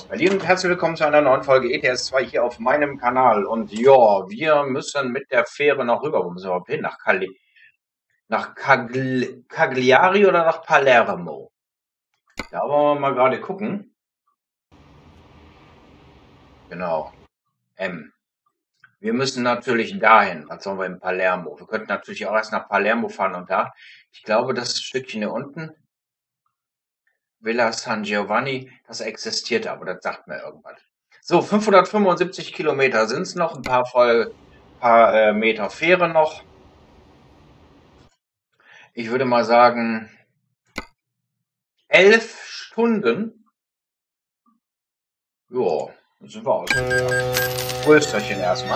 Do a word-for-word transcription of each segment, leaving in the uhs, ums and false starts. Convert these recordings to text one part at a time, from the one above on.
aus Berlin und herzlich willkommen zu einer neuen Folge E T S zwei hier auf meinem Kanal. Und ja, wir müssen mit der Fähre noch rüber. Wo müssen wir überhaupt hin? Nach Cali nach Cagli Cagliari oder nach Palermo? Da wollen wir mal gerade gucken. Genau. M. Wir müssen natürlich dahin. Was sollen wir in Palermo? Wir könnten natürlich auch erst nach Palermo fahren und da. Ich glaube, das Stückchen hier unten, Villa San Giovanni, das existiert, aber das sagt mir irgendwas. So, fünfhundertfünfundsiebzig Kilometer sind es noch, ein paar, voll, paar äh, Meter Fähre noch. Ich würde mal sagen, elf Stunden. Jo, dann sind wir ausgegangen. Rösterchen erstmal.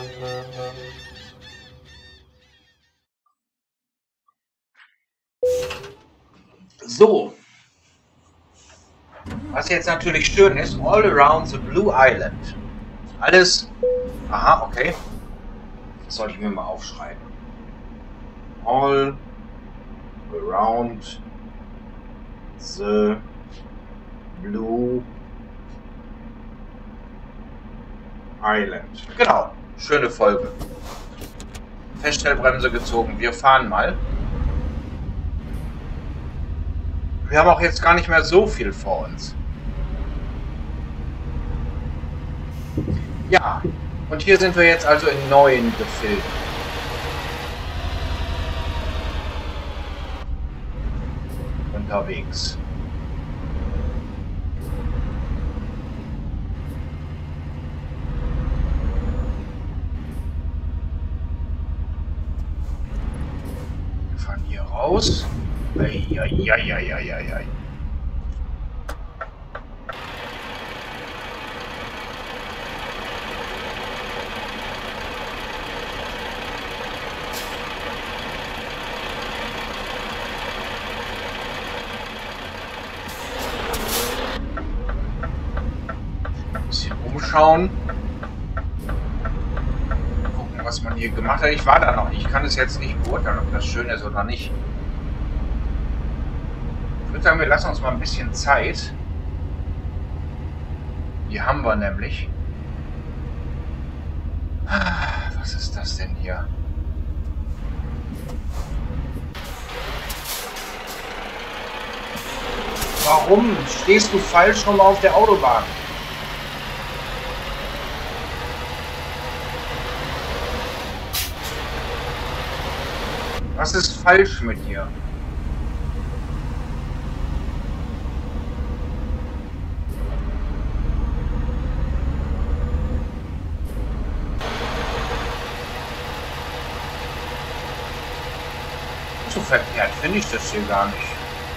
So. Was jetzt natürlich schön ist, all around the Blue Island. Alles, aha, okay. Das soll ich mir mal aufschreiben. All around the Blue Island. Genau, schöne Folge. Feststellbremse gezogen, wir fahren mal. Wir haben auch jetzt gar nicht mehr so viel vor uns. Ja, und hier sind wir jetzt also in neuen Gefilden. Unterwegs. Wir fahren hier raus. Eieieiei. Ein bisschen umschauen. Gucken, was man hier gemacht hat. Ich war da noch nicht. Ich kann es jetzt nicht beurteilen, ob das schön ist oder nicht. Ich würde sagen, wir lassen uns mal ein bisschen Zeit. Die haben wir nämlich. Was ist das denn hier? Warum stehst du falsch rum auf der Autobahn? Was ist falsch mit dir? So verkehrt finde ich das hier gar nicht.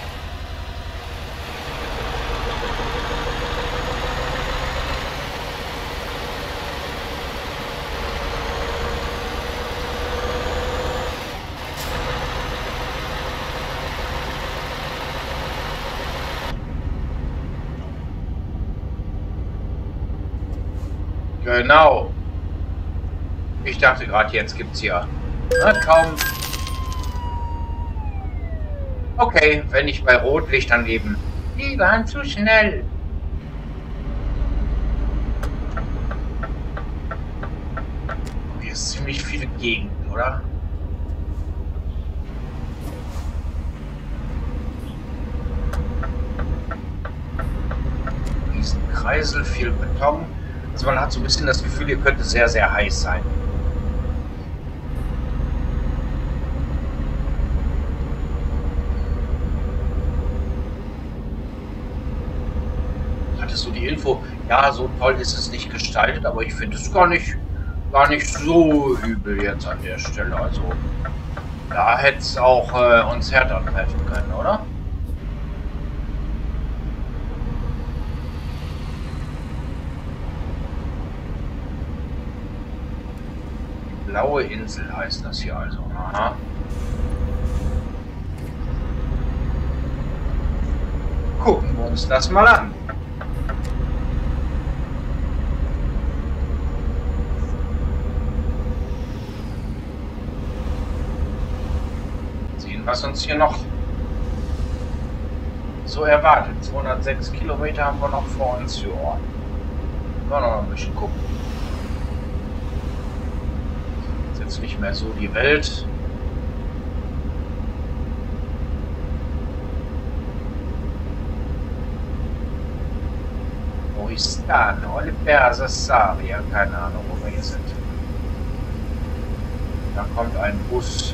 Genau. Ich dachte gerade, jetzt gibt's hier. Na, kaum. Okay, wenn ich bei Rotlicht dann eben. Die waren zu schnell. Hier ist ziemlich viele Gegend, oder? Riesenkreisel, viel Beton. Also man hat so ein bisschen das Gefühl, hier könnte sehr, sehr heiß sein. So die Info, ja, so toll ist es nicht gestaltet, aber ich finde es gar nicht, gar nicht so übel jetzt an der Stelle. Also da hätte es auch äh, uns härter treffen können, oder? Die blaue Insel heißt das hier also. Aha. Gucken wir uns das mal an. Was uns hier noch so erwartet. zweihundertsechs Kilometer haben wir noch vor uns. Ja. Mal noch ein bisschen gucken. Ist jetzt nicht mehr so die Welt. Wo ist da? Oliver Sassaria. Keine Ahnung, wo wir hier sind. Da kommt ein Bus.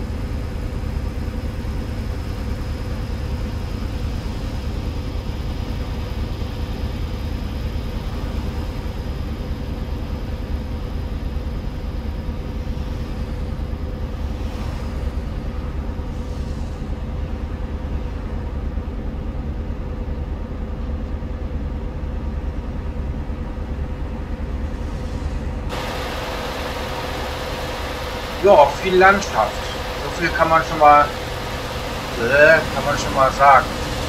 Ja, viel Landschaft. So viel kann man schon mal, äh, kann man schon mal sagen.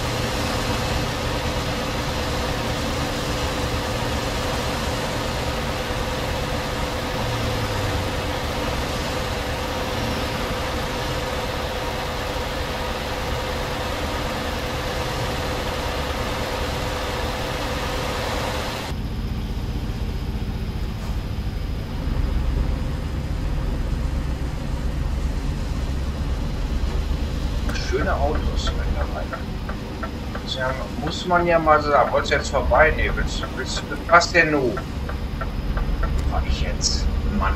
Schöne Autos mittlerweile. Ja, muss man ja mal sagen. Wolltest du jetzt vorbei? Nee, willst du, willst du, was denn nun? War ich jetzt? Mann.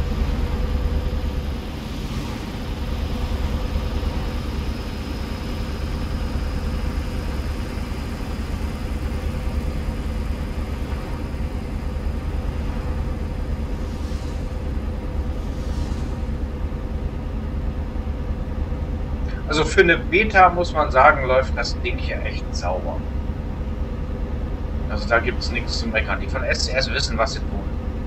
Also für eine Beta muss man sagen, läuft das Ding hier echt sauber. Also da gibt es nichts zu meckern. Die von S C S wissen, was sie tun.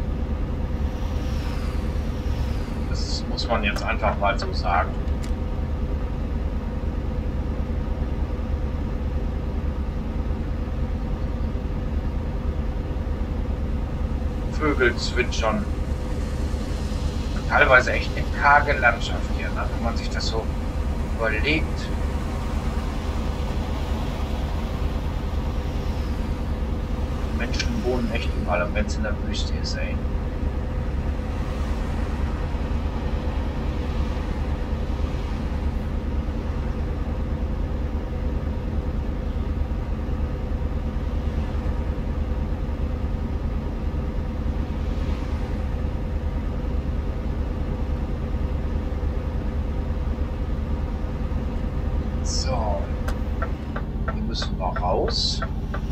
Das muss man jetzt einfach mal so sagen. Vögel zwitschern. Teilweise echt eine karge Landschaft hier, ne? Wenn man sich das so überlegt. Menschen wohnen echt überall, wenn es in der Wüste ist, ey. So, hier müssen wir raus.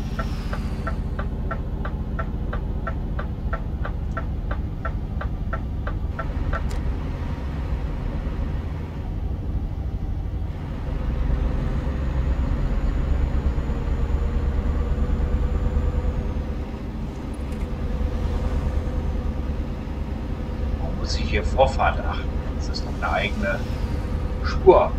Warum muss ich hier Vorfahrt achten? Das ist doch eine eigene Spur.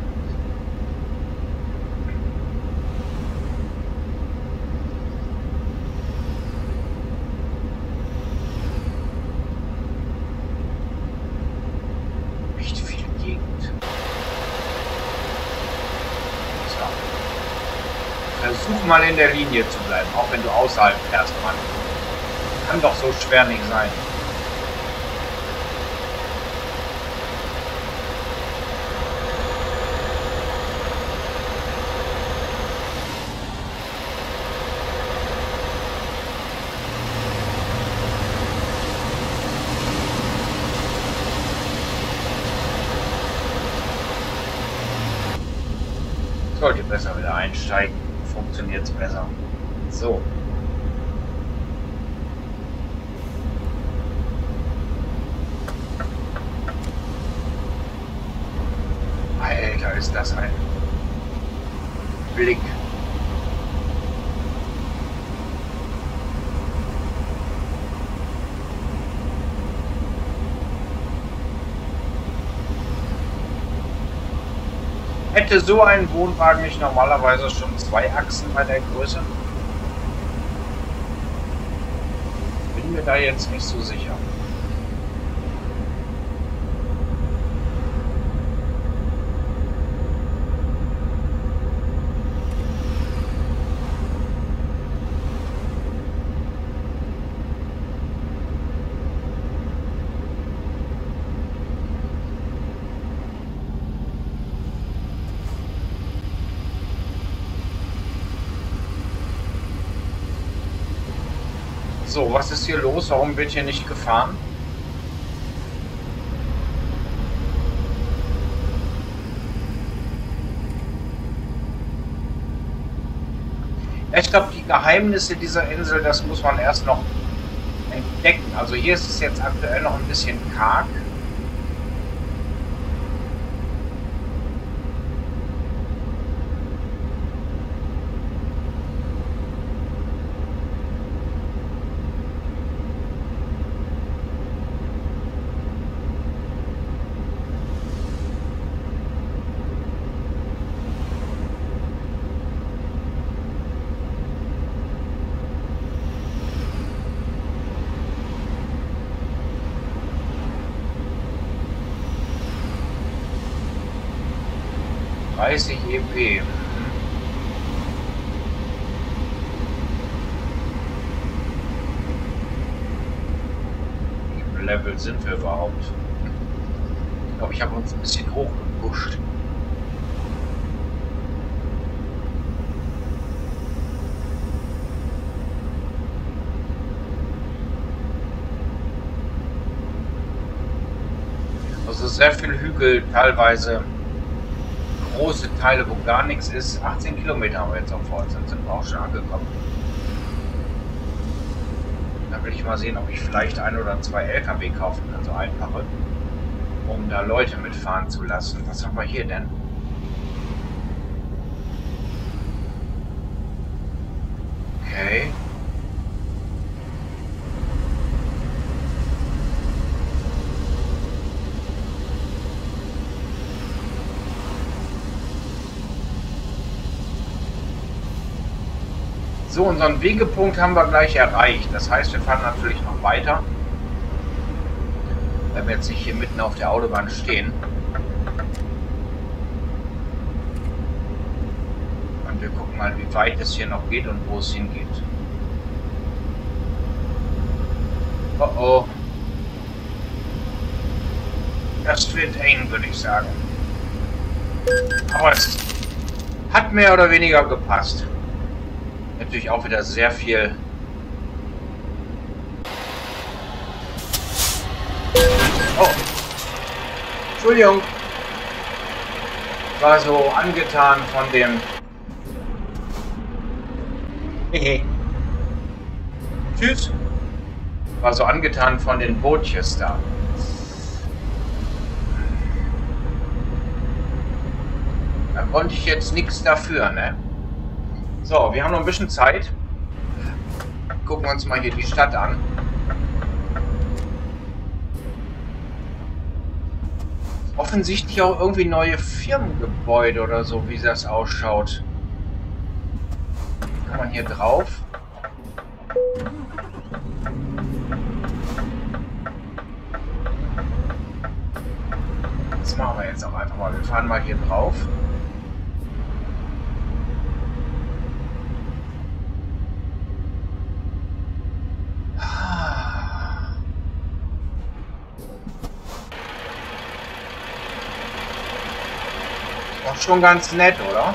Versuch mal in der Linie zu bleiben, auch wenn du außerhalb fährst, Mann. Kann doch so schwer nicht sein. Sollte besser wieder einsteigen. Funktioniert es besser. So. Alter, ist das ein Blick. Hätte so ein Wohnwagen nicht normalerweise schon zwei Achsen bei der Größe? Bin mir da jetzt nicht so sicher. So, was ist hier los? Warum wird hier nicht gefahren? Ich glaube, die Geheimnisse dieser Insel, das muss man erst noch entdecken. Also hier ist es jetzt aktuell noch ein bisschen karg. dreißig E P. Wie viel Level sind wir überhaupt? Ich glaube, ich habe uns ein bisschen hochgepusht. Also sehr viel Hügel, teilweise große Teile, wo gar nichts ist. achtzehn Kilometer haben wir jetzt auf Fort, sind wir auch schon angekommen. Da will ich mal sehen, ob ich vielleicht ein oder zwei L K W kaufen kann, so einfache, um da Leute mitfahren zu lassen. Was haben wir hier denn? Okay. So, unseren Wegepunkt haben wir gleich erreicht. Das heißt, wir fahren natürlich noch weiter. Wenn wir jetzt nicht hier mitten auf der Autobahn stehen. Und wir gucken mal, wie weit es hier noch geht und wo es hingeht. Oh oh. Das wird eng, würde ich sagen. Aber es hat mehr oder weniger gepasst. Natürlich auch wieder sehr viel. Oh, Entschuldigung. War so angetan von dem. Hehe. Tschüss. War so angetan von den Bootjes da. Da konnte ich jetzt nichts dafür, ne? So, wir haben noch ein bisschen Zeit. Gucken wir uns mal hier die Stadt an. Offensichtlich auch irgendwie neue Firmengebäude oder so, wie das ausschaut. Kann man hier drauf? Das machen wir jetzt auch einfach mal. Wir fahren mal hier drauf. Schon ganz nett, oder?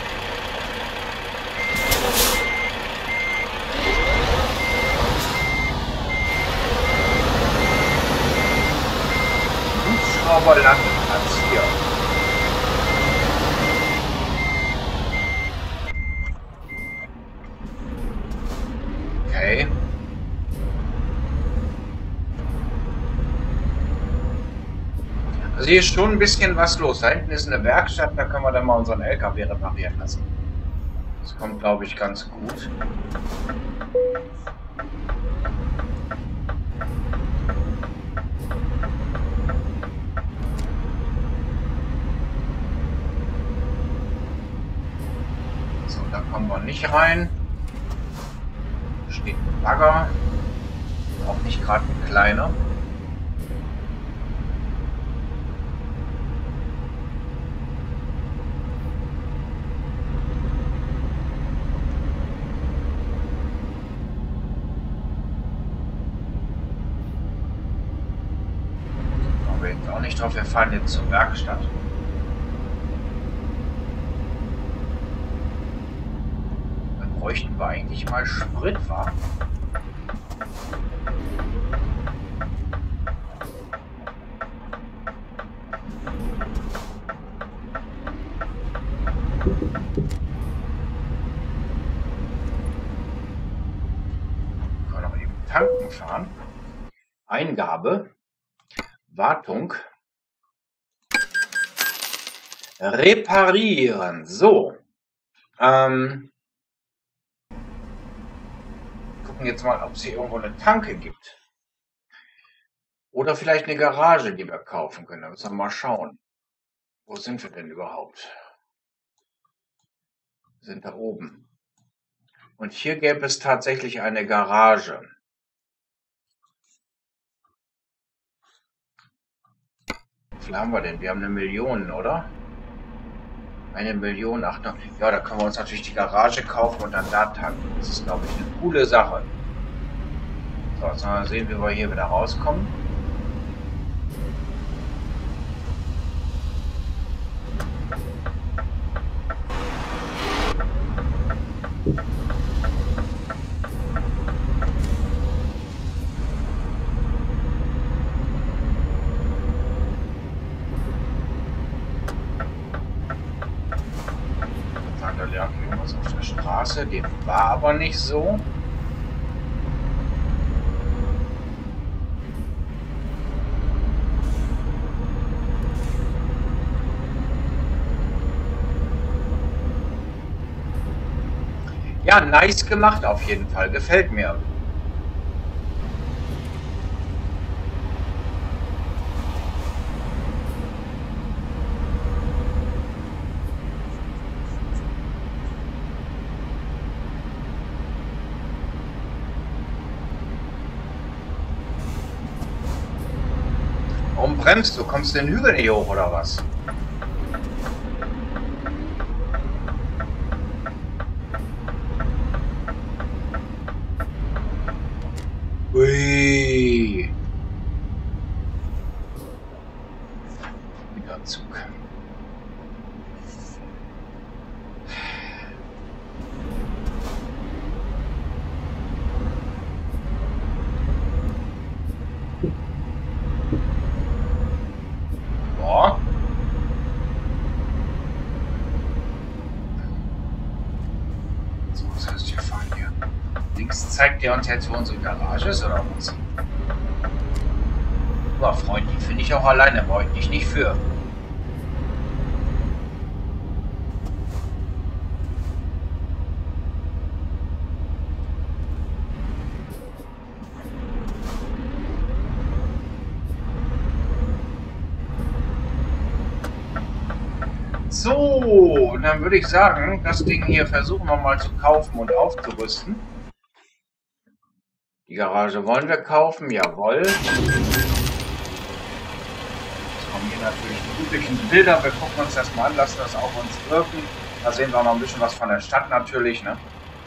Hubschrauberlandeplatz hier. Okay. Also hier ist schon ein bisschen was los. Da hinten ist eine Werkstatt, da können wir dann mal unseren L K W reparieren lassen. Das kommt, glaube ich, ganz gut. So, da kommen wir nicht rein. Da steht ein Bagger. Auch nicht gerade ein kleiner. Nicht drauf, wir fahren jetzt zur Werkstatt. Dann bräuchten wir eigentlich mal Sprit, wa? runtergefahren. Eingabe, Wartung, reparieren. So, ähm, gucken jetzt mal, ob es hier irgendwo eine Tanke gibt. Oder vielleicht eine Garage, die wir kaufen können. Da müssen wir mal schauen. Wo sind wir denn überhaupt? Wir sind da oben. Und hier gäbe es tatsächlich eine Garage. Wie viel haben wir denn? Wir haben eine Million, oder? Eine Million, ach, ja, da können wir uns natürlich die Garage kaufen und dann da tanken. Das ist, glaube ich, eine coole Sache. So, jetzt mal sehen, wie wir hier wieder rauskommen. Da lag irgendwas auf der Straße, dem war aber nicht so. Ja, nice gemacht auf jeden Fall. Gefällt mir. Warum bremst du? Kommst du den Hügel nicht hoch oder was? Ui. Wieder Zug. Boah. So, was heißt wir fahren hier? Links zeigt der uns jetzt, wo unsere Garage ist, oder was? Ja, Freund, die finde ich auch alleine, brauche ich dich nicht für. So, und dann würde ich sagen, das Ding hier versuchen wir mal zu kaufen und aufzurüsten. Die Garage wollen wir kaufen, jawohl. Jetzt kommen hier natürlich die üblichen Bilder. Wir gucken uns das mal an, lassen das auf uns wirken. Da sehen wir noch ein bisschen was von der Stadt natürlich, ne?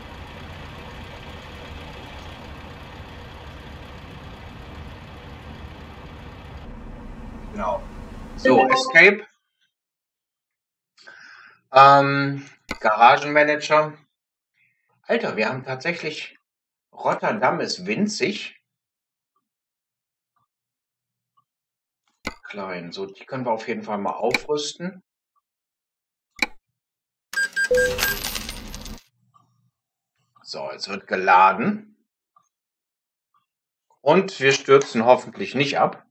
Genau. So, Escape. Ähm, Garagenmanager. Alter, wir haben tatsächlich... Rotterdam ist winzig. Klein. So, die können wir auf jeden Fall mal aufrüsten. So, jetzt wird geladen. Und wir stürzen hoffentlich nicht ab.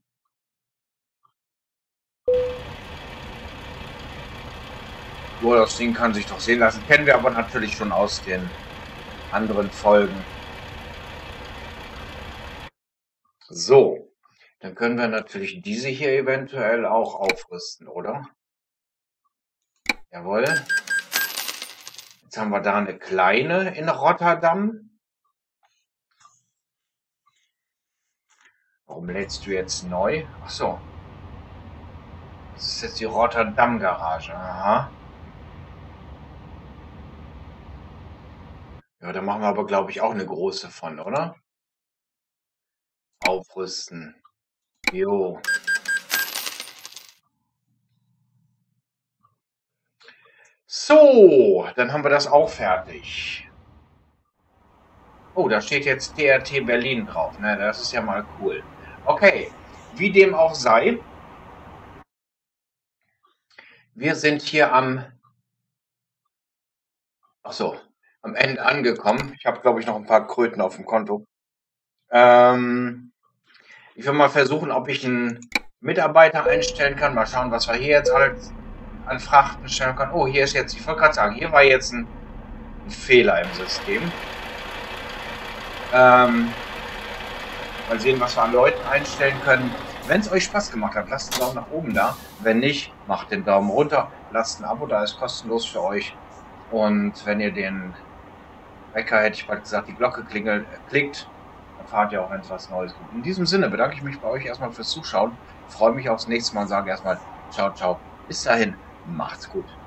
Boah, das Ding kann sich doch sehen lassen. Kennen wir aber natürlich schon aus den anderen Folgen. So, dann können wir natürlich diese hier eventuell auch aufrüsten, oder? Jawohl. Jetzt haben wir da eine kleine in Rotterdam. Warum lädst du jetzt neu? Ach so. Das ist jetzt die Rotterdam-Garage. Aha. Ja, da machen wir aber, glaube ich, auch eine große von, oder? Aufrüsten. Jo. So, dann haben wir das auch fertig. Oh, da steht jetzt T R T Berlin drauf. Ne, das ist ja mal cool. Okay, wie dem auch sei. Wir sind hier am... Ach so, am Ende angekommen. Ich habe, glaube ich, noch ein paar Kröten auf dem Konto. Ähm, ich will mal versuchen, ob ich einen Mitarbeiter einstellen kann. Mal schauen, was wir hier jetzt alles an Frachten stellen können. Oh, hier ist jetzt, ich wollte gerade sagen, hier war jetzt ein, ein Fehler im System. Ähm, mal sehen, was wir an Leuten einstellen können. Wenn es euch Spaß gemacht hat, lasst einen Daumen nach oben da. Wenn nicht, macht den Daumen runter. Lasst ein Abo da, ist kostenlos für euch. Und wenn ihr den Wecker, hätte ich bald gesagt, die Glocke klingelt, äh, klickt, erfahrt ihr auch, wenn es was Neues gibt. In diesem Sinne bedanke ich mich bei euch erstmal fürs Zuschauen. Freue mich aufs nächste Mal und sage erstmal ciao, ciao. Bis dahin, macht's gut.